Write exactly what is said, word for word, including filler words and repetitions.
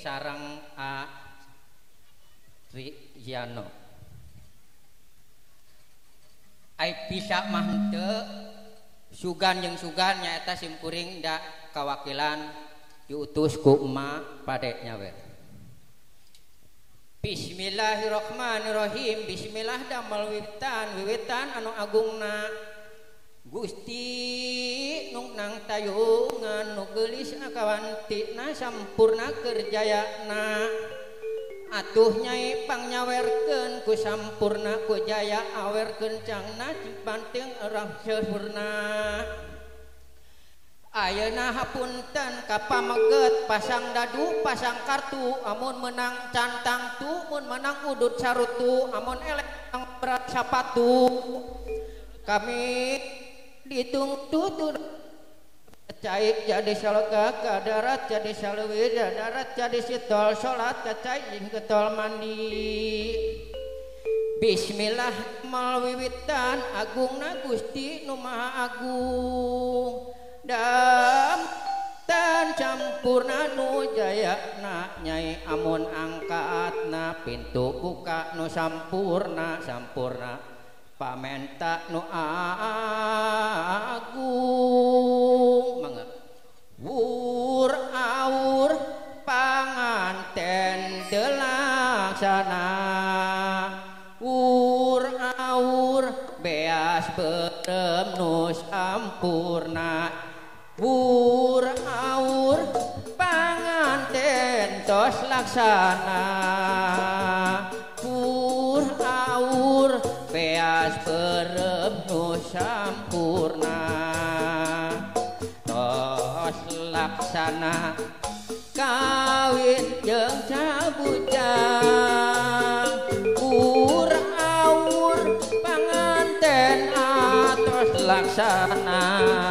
sareng A Triano ai bisa mah henteu sugan jeung sugan nyaeta simkuring da kawakilan diutus ku emak pade nyawer. Bismillahirrahmanirrahim. Bismillah damel wiwitan wiwitan anu agungna Gusti nu nang tayungan nu geulis akawantina sampurna kerjayana atuh nyai pangnyawerkeun ku sampurna ku jaya awerkeun cangna cipanteung urang sempurna. Ayeuna hapunten ka pameget pasang dadu pasang kartu amun menang cantang tu mun menang udut sarutu amun elek berat sapatu kami ditung tutur caik jadi salga ka darat jadi saleuwir darat jadi sitol salat ka caik getol mandi. Bismillah mal wiwitan agungna Gusti nu Maha Agung dam tan campurna nu jayana nyai amun angkatna pintu buka nu sampurna sampurna pamenta nu agung mangga wur aur panganten telaksana wur aur beas berem nu sampurna wur aur panganten tos laksana wur aur beas berem nu sampurna tos laksana kawin jeung cabujang wur aur panganten atos laksana